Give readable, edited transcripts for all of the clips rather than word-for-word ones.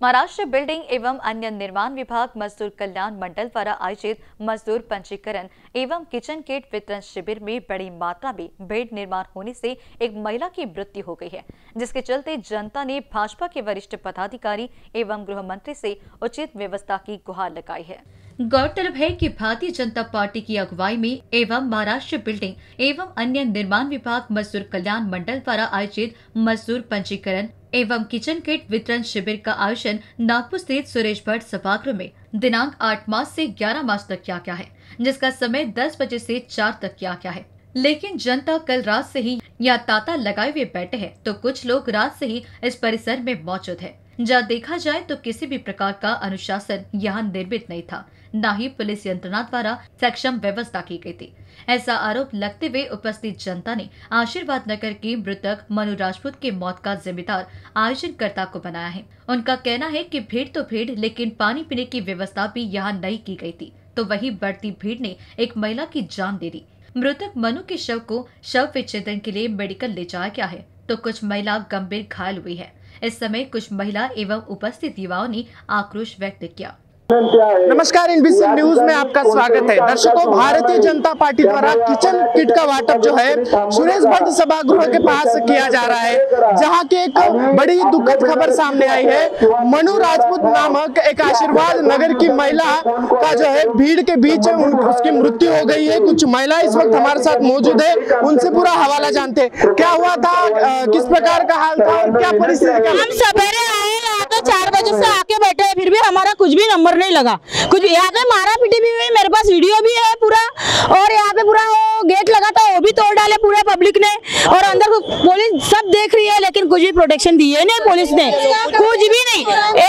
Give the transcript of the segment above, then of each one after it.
Maharashtra building एवं अन्य निर्माण विभाग मजदूर कल्याण मंडल द्वारा आयोजित मजदूर पंजीकरण एवं किचन किट वितरण शिविर में बड़ी मात्रा में बेड निर्माण होने से एक महिला की मृत्यु हो गई है, जिसके चलते जनता ने भाजपा के वरिष्ठ पदाधिकारी एवं गृह मंत्री से उचित व्यवस्था की गुहार लगाई है। गौरतलब है कि भारतीय जनता पार्टी की अगुवाई में एवं महाराष्ट्र बिल्डिंग एवं अन्य निर्माण विभाग मजदूर कल्याण मंडल द्वारा आयोजित मजदूर पंजीकरण एवं किचन किट वितरण शिविर का आयोजन नागपुर स्थित सुरेश भट्ट सभागृह में दिनांक 8 मार्च से 11 मार्च तक किया गया है, जिसका समय 10 बजे से 4 तक किया गया है। लेकिन जनता कल रात से ही यहाँ तांता लगाए हुए बैठे हैं, तो कुछ लोग रात से ही इस परिसर में मौजूद है। जहाँ देखा जाए तो किसी भी प्रकार का अनुशासन यहाँ निर्मित नहीं था, न ही पुलिस यंत्रणा द्वारा सक्षम व्यवस्था की गई थी। ऐसा आरोप लगते हुए उपस्थित जनता ने आशीर्वाद नगर के मृतक मनु राजपूत के मौत का जिम्मेदार आयोजनकर्ता को बनाया है। उनका कहना है कि भीड़ तो भीड़, लेकिन पानी पीने की व्यवस्था भी यहाँ नहीं की गई थी, तो वही बढ़ती भीड़ ने एक महिला की जान दे दी। मृतक मनु के शव को शव विच्छेदन के लिए मेडिकल ले जाया गया है, तो कुछ महिला गंभीर घायल हुई है। इस समय कुछ महिला एवं उपस्थित युवाओं ने आक्रोश व्यक्त किया। नमस्कार, एनबीसी न्यूज में आपका स्वागत है। दर्शकों, भारतीय जनता पार्टी द्वारा किचन किट का वाटप जो है सुरेश भट्ट सभागृह के पास किया जा रहा है, जहां की एक बड़ी दुखद खबर सामने आई है। मनु राजपूत नामक एक आशीर्वाद नगर की महिला का जो है भीड़ के बीच उसकी मृत्यु हो गई है। कुछ महिला इस वक्त हमारे साथ मौजूद है, उनसे पूरा हवाला जानते हैं। क्या हुआ था, किस प्रकार का हाल था और क्या परिस्थिति? हम सवेरे आए यहाँ तो 4 बजे से आके बैठे हैं, फिर भी हमारा कुछ भी नंबर नहीं लगा। कुछ यहाँ पे मारा पीटी भी हुई, मेरे पास वीडियो भी है पूरा। और यहाँ पे पूरा वो गेट लगा था, वो भी तोड़ डाले पूरे पब्लिक ने। और अंदर पुलिस सब देख रही है, लेकिन कुछ भी प्रोटेक्शन दी है नहीं पुलिस ने, कुछ भी नहीं।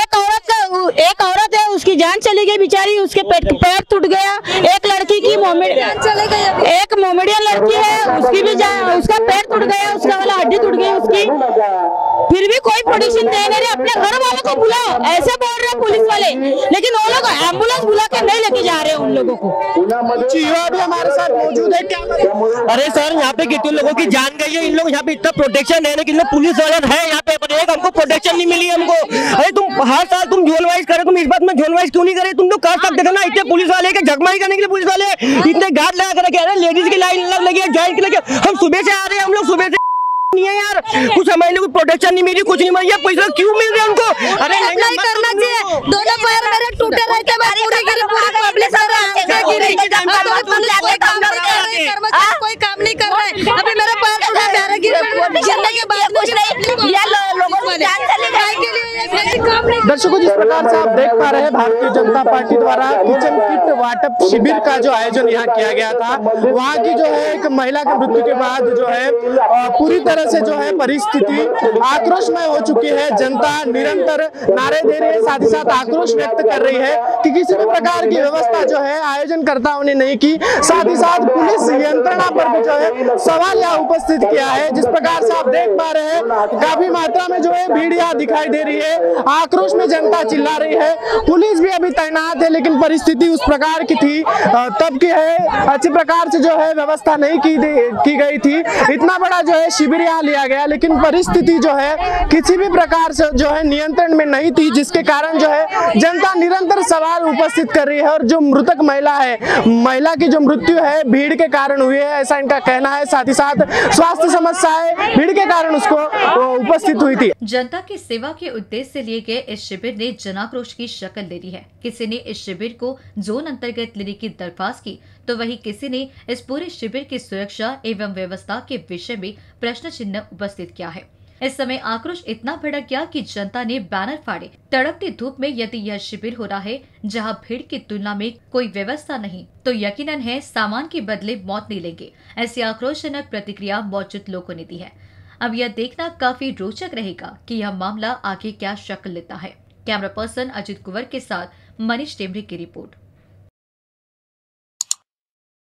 एक औरत है, उसकी जान चली गई बेचारी, उसके पैर टूट गया। एक लड़की की एक मोमेडियन लड़की है, उसकी भी उसका पैर टूट गया, उसका वाला हड्डी टूट गई उसकी। फिर भी कोई प्रोटेक्शन दे नहीं रहे। अपने घर वालों को बुलाओ, ऐसे बोल रहे पुलिस वाले, लेकिन वो लोग एम्बुलेंस बुला के नहीं लेके जा रहे हैं उन लोगों को। युवा भी हमारे साथ मौजूद है। क्या? अरे सर, यहाँ पे कितने लोगों की जान गई है। इन लोग यहाँ पे इतना प्रोटेक्शन है, लेकिन पुलिस वाले है यहाँ पे, एक हमको प्रोटेक्शन नहीं मिली हमको। अरे तुम हर साल तुम झोल वाइज करे, तुम इस बात में झोल वाइज क्यों नहीं करे? तुम लोग कर सकते थे ना। इतने पुलिस वाले के झकमारी करने के लिए पुलिस वाले इतने गार्ड लगा कर रखे, लेडीज की लाइन लगी है, ज्वाइंट की लगी। हम सुबह से आ रहे हैं, हम लोग सुबह से नहीं है यार, कुछ हमारे को प्रोटेक्शन नहीं मिली, कुछ नहीं मिली। पैसा क्यों मिल रहा है उनको? अरे नहीं करना चाहिए। दोनों पैर मेरे टूटे रहते, कोई काम नहीं कर रहा है। अभी मेरा पैर टूटा, गिरने के बाद दर्शकों, जिस प्रकार से आप देख पा रहे हैं, भारतीय जनता पार्टी द्वारा किचन किट वाटप शिविर का जो आयोजन यहाँ किया गया था, वहाँ की जो है एक महिला की मृत्यु के बाद जो है पूरी तरह से जो है परिस्थिति आक्रोशमय हो चुकी है। जनता निरंतर नारे दे रही है, साथ ही साथ आक्रोश व्यक्त कर रही है कि किसी भी प्रकार की व्यवस्था जो है आयोजनकर्ताओं ने नहीं की। साथ ही साथ पुलिस यंत्रणा पर भी जो है सवाल यहाँ उपस्थित किया है। जिस प्रकार से आप देख पा रहे हैं, काफी मात्रा में जो है भीड़ यहाँ दिखाई दे रही है, आक्रोश में जनता चिल्ला रही है। पुलिस भी अभी तैनात है, लेकिन परिस्थिति उस प्रकार की थी तब की है, अच्छी प्रकार से जो है व्यवस्था नहीं की गई थी। इतना बड़ा जो है शिविर यहाँ लिया गया, लेकिन परिस्थिति जो है किसी भी प्रकार से जो है नियंत्रण में नहीं थी, जिसके कारण जो है जनता निरंतर सवाल उपस्थित कर रही है। और जो मृतक महिला है, महिला की जो मृत्यु है भीड़ के कारण हुई है, ऐसा इनका कहना है। साथ ही साथ स्वास्थ्य समस्याएं भीड़ के कारण उसको उपस्थित हुई थी। जनता की सेवा के उद्देश्य से लिए गए इस शिविर ने जनाक्रोश की शक्ल ले ली है। किसी ने इस शिविर को जोन अंतर्गत लेने की दरख्वास्त की, तो वहीं किसी ने इस पूरे शिविर की सुरक्षा एवं व्यवस्था के विषय में प्रश्न चिन्ह उपस्थित किया है। इस समय आक्रोश इतना भड़क गया कि जनता ने बैनर फाड़े। तड़पती धूप में यदि यह शिविर हो रहा है, जहां भीड़ की तुलना में कोई व्यवस्था नहीं, तो यकीनन है सामान के बदले मौत नहीं लेंगे। ऐसी आक्रोशजनक प्रतिक्रिया मौजूद लोगों ने दी है। अब यह देखना काफी रोचक रहेगा कि यह मामला आगे क्या शक्ल लेता है। कैमरा पर्सन अजित कुंवर के साथ मनीष टेमरे की रिपोर्ट।